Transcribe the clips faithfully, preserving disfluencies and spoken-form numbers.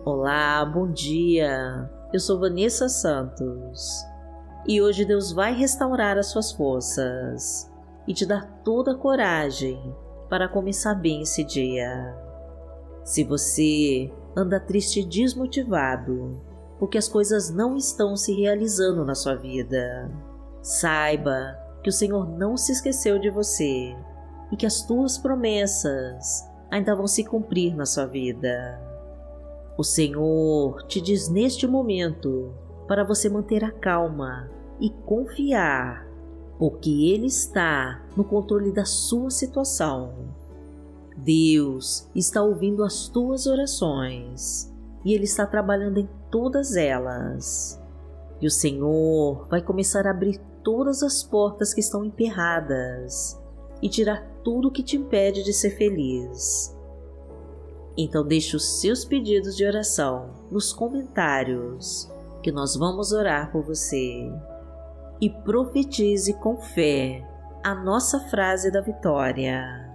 Olá, bom dia! Eu sou Vanessa Santos e hoje Deus vai restaurar as suas forças e te dar toda a coragem para começar bem esse dia. Se você anda triste e desmotivado porque as coisas não estão se realizando na sua vida, saiba que o Senhor não se esqueceu de você e que as tuas promessas ainda vão se cumprir na sua vida. O Senhor te diz neste momento para você manter a calma e confiar, porque Ele está no controle da sua situação. Deus está ouvindo as tuas orações e Ele está trabalhando em todas elas. E o Senhor vai começar a abrir todas as portas que estão emperradas e tirar tudo que te impede de ser feliz. Então deixe os seus pedidos de oração nos comentários, que nós vamos orar por você. E profetize com fé a nossa frase da vitória.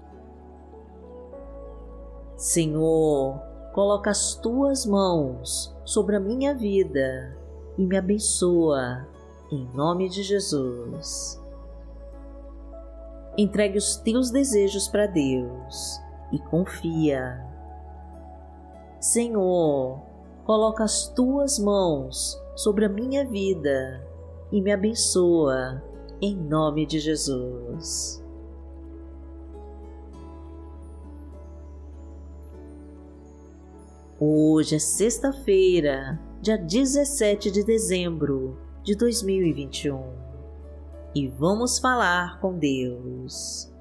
Senhor, coloca as tuas mãos sobre a minha vida e me abençoa, em nome de Jesus. Entregue os teus desejos para Deus e confia. Senhor, coloca as tuas mãos sobre a minha vida e me abençoa, em nome de Jesus. Hoje é sexta-feira, dia dezessete de dezembro de dois mil e vinte e um, e vamos falar com Deus.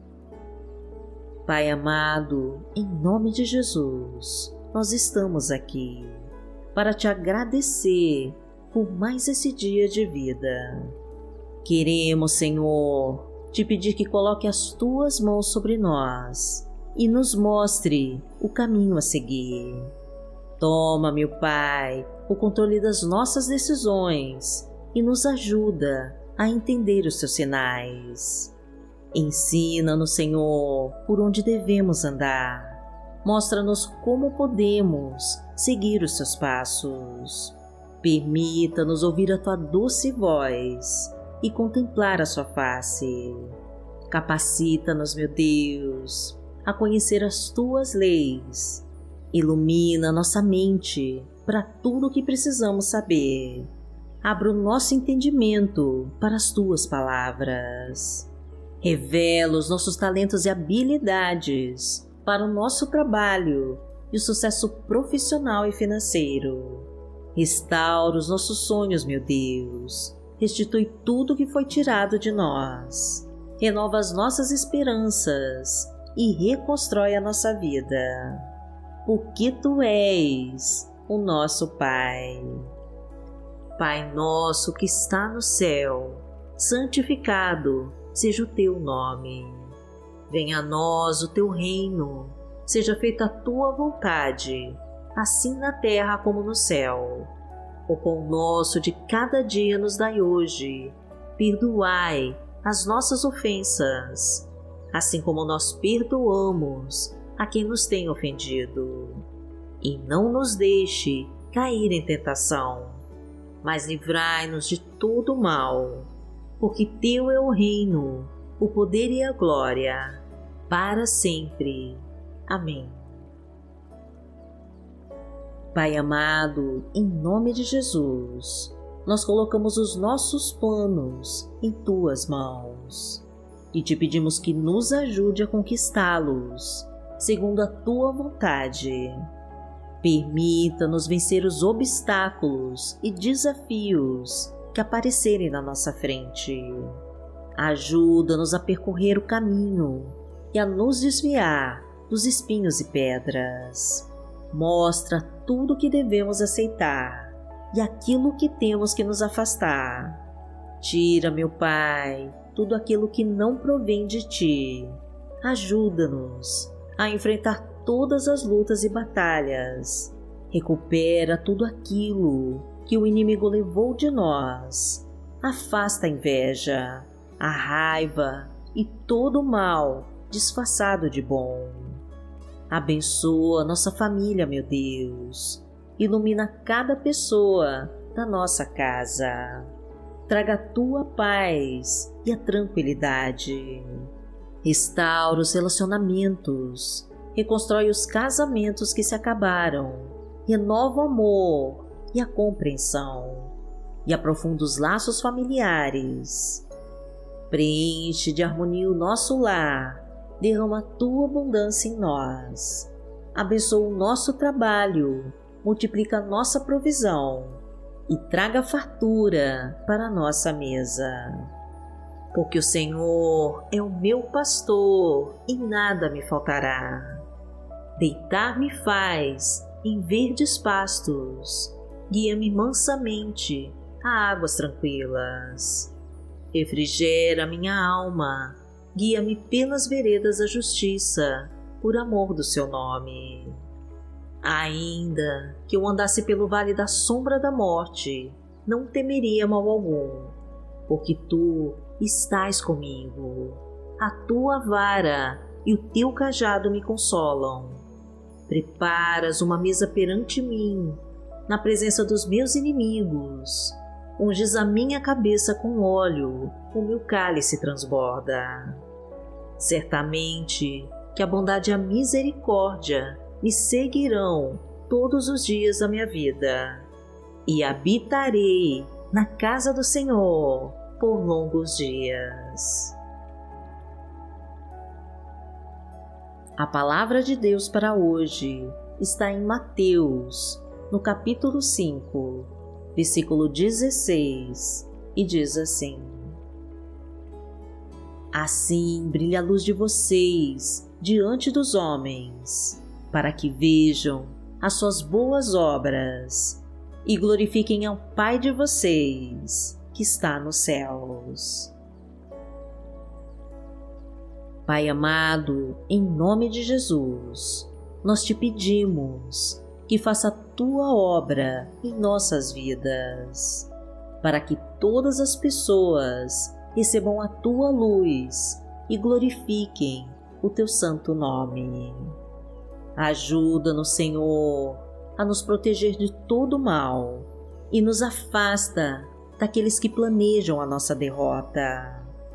Pai amado, em nome de Jesus, nós estamos aqui para te agradecer por mais esse dia de vida. Queremos, Senhor, te pedir que coloque as tuas mãos sobre nós e nos mostre o caminho a seguir. Toma, meu Pai, o controle das nossas decisões e nos ajuda a entender os seus sinais. Ensina-nos, Senhor, por onde devemos andar. Mostra-nos como podemos seguir os seus passos. Permita-nos ouvir a tua doce voz e contemplar a sua face. Capacita-nos, meu Deus, a conhecer as tuas leis. Ilumina nossa mente para tudo o que precisamos saber. Abra o nosso entendimento para as tuas palavras. Revela os nossos talentos e habilidades para o nosso trabalho e o sucesso profissional e financeiro. Restaura os nossos sonhos, meu Deus. Restitui tudo que foi tirado de nós. Renova as nossas esperanças e reconstrói a nossa vida. Porque Tu és o nosso Pai. Pai nosso que está no céu, santificado seja o Teu nome. Venha a nós o Teu reino, seja feita a Tua vontade, assim na terra como no céu. O pão nosso de cada dia nos dai hoje. Perdoai as nossas ofensas, assim como nós perdoamos a quem nos tem ofendido. E não nos deixe cair em tentação, mas livrai-nos de todo o mal, porque Teu é o reino, o poder e a glória, para sempre. Amém. Pai amado, em nome de Jesus, nós colocamos os nossos planos em Tuas mãos e Te pedimos que nos ajude a conquistá-los, segundo a Tua vontade. Permita-nos vencer os obstáculos e desafios que aparecerem na nossa frente. Ajuda-nos a percorrer o caminho e a nos desviar dos espinhos e pedras. Mostra tudo o que devemos aceitar e aquilo que temos que nos afastar. Tira, meu Pai, tudo aquilo que não provém de Ti. Ajuda-nos a enfrentar todas as lutas e batalhas. Recupera tudo aquilo que o inimigo levou de nós. Afasta a inveja, a raiva e todo o mal disfarçado de bom. Abençoa nossa família, meu Deus. Ilumina cada pessoa da nossa casa. Traga a tua paz e a tranquilidade. Restaura os relacionamentos. Reconstrói os casamentos que se acabaram. Renova o amor e a compreensão. E aprofunda os laços familiares. Preenche de harmonia o nosso lar. Derrama a tua abundância em nós. Abençoa o nosso trabalho. Multiplica a nossa provisão. E traga fartura para a nossa mesa. Porque o Senhor é o meu pastor e nada me faltará. Deitar-me faz em verdes pastos. Guia-me mansamente a águas tranquilas. Refrigera minha alma. Guia-me pelas veredas da justiça, por amor do seu nome. Ainda que eu andasse pelo vale da sombra da morte, não temeria mal algum, porque tu estás comigo. A tua vara e o teu cajado me consolam. Preparas uma mesa perante mim, na presença dos meus inimigos. Unges a minha cabeça com óleo, o meu cálice transborda. Certamente que a bondade e a misericórdia me seguirão todos os dias da minha vida, e habitarei na casa do Senhor por longos dias. A palavra de Deus para hoje está em Mateus, no capítulo cinco, versículo dezesseis, e diz assim: Assim brilha a luz de vocês diante dos homens, para que vejam as suas boas obras e glorifiquem ao Pai de vocês, que está nos céus. Pai amado, em nome de Jesus, nós te pedimos que faça a tua obra em nossas vidas, para que todas as pessoas recebam a tua luz e glorifiquem o teu santo nome. Ajuda-nos, Senhor, a nos proteger de todo mal e nos afasta daqueles que planejam a nossa derrota.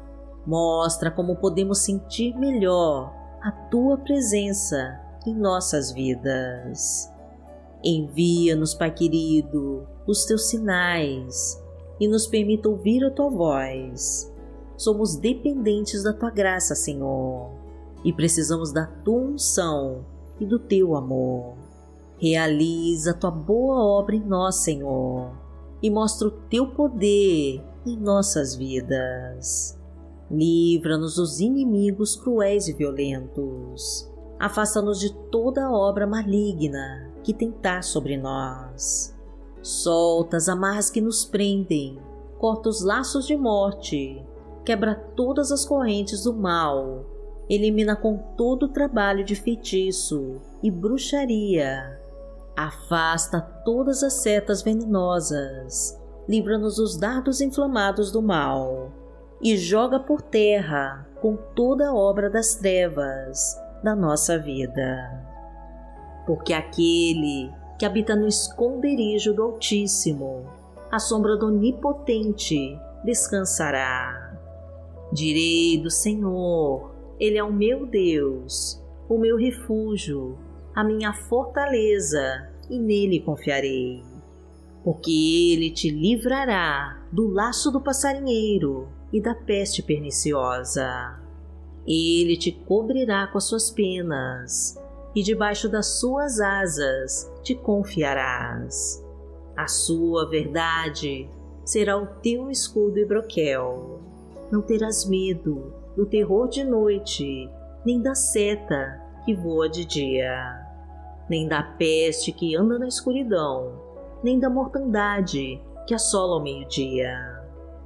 Mostra como podemos sentir melhor a tua presença em nossas vidas. Envia-nos, Pai querido, os teus sinais e nos permita ouvir a tua voz. Somos dependentes da tua graça, Senhor, e precisamos da tua unção e do teu amor. Realiza a tua boa obra em nós, Senhor, e mostra o teu poder em nossas vidas. Livra-nos dos inimigos cruéis e violentos. Afasta-nos de toda obra maligna que tentar sobre nós. Solta as amarras que nos prendem, corta os laços de morte, quebra todas as correntes do mal, elimina com todo o trabalho de feitiço e bruxaria. Afasta todas as setas venenosas, livra-nos dos dardos inflamados do mal e joga por terra com toda a obra das trevas da nossa vida. Porque aquele que habita no esconderijo do Altíssimo, à sombra do Onipotente, descansará. Direi do Senhor, Ele é o meu Deus, o meu refúgio, a minha fortaleza, e nele confiarei. Porque Ele te livrará do laço do passarinheiro e da peste perniciosa. Ele te cobrirá com as suas penas, e debaixo das suas asas te confiarás. A sua verdade será o teu escudo e broquel. Não terás medo do terror de noite, nem da seta que voa de dia, nem da peste que anda na escuridão, nem da mortandade que assola ao meio-dia.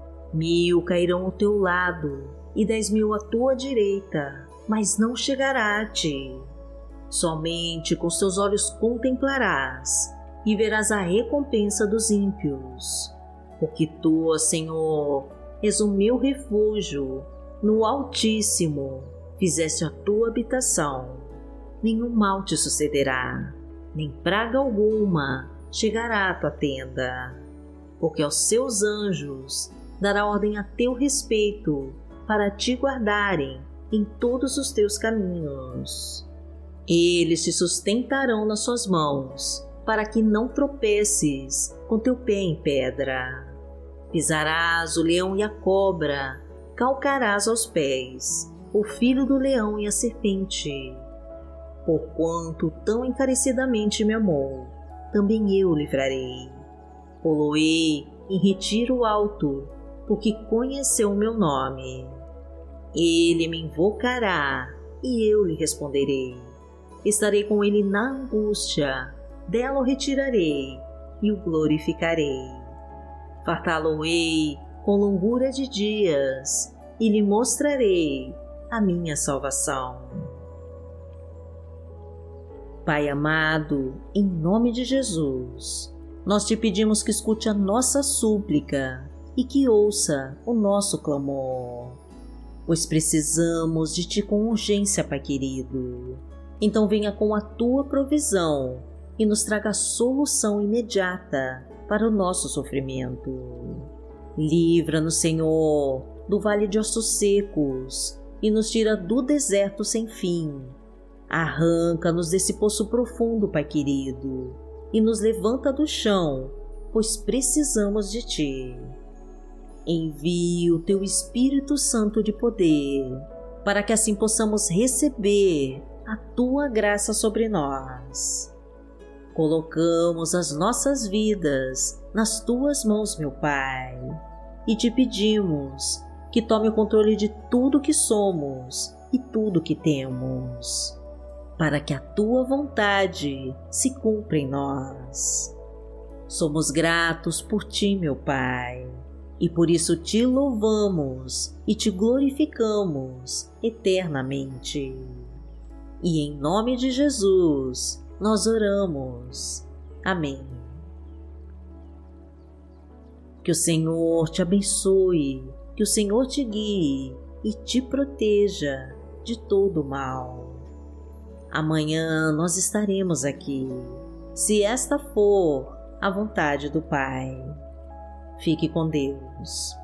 Mil cairão ao teu lado e dez mil à tua direita, mas não chegará a ti. Somente com seus olhos contemplarás e verás a recompensa dos ímpios. Porque tu, ó Senhor, és o meu refúgio, no Altíssimo fizeste a tua habitação. nenhum mal te sucederá, nem praga alguma chegará à tua tenda, porque aos seus anjos dará ordem a teu respeito para te guardarem em todos os teus caminhos. Eles te sustentarão nas suas mãos, para que não tropeces com teu pé em pedra. Pisarás o leão e a cobra, calcarás aos pés o filho do leão e a serpente. Porquanto tão encarecidamente me amou, também eu o livrarei. Poloei em retiro alto, porque conheceu o meu nome. Ele me invocará, e eu lhe responderei. Estarei com ele na angústia, dela o retirarei, e o glorificarei. Fartá-lo-ei com longura de dias, e lhe mostrarei a minha salvação. Pai amado, em nome de Jesus, nós te pedimos que escute a nossa súplica e que ouça o nosso clamor, pois precisamos de ti com urgência, Pai querido. Então venha com a tua provisão e nos traga a solução imediata para o nosso sofrimento. Livra-nos, Senhor, do vale de ossos secos e nos tira do deserto sem fim. Arranca-nos desse poço profundo, Pai querido, e nos levanta do chão, pois precisamos de ti. Envie o teu Espírito Santo de poder, para que assim possamos receber a tua graça sobre nós. Colocamos as nossas vidas nas tuas mãos, meu Pai, e te pedimos que tome o controle de tudo que somos e tudo que temos, para que a tua vontade se cumpra em nós. Somos gratos por ti, meu Pai, e por isso te louvamos e te glorificamos eternamente. E em nome de Jesus, nós oramos. Amém. Que o Senhor te abençoe, que o Senhor te guie e te proteja de todo o mal. Amanhã nós estaremos aqui, se esta for a vontade do Pai. Fique com Deus.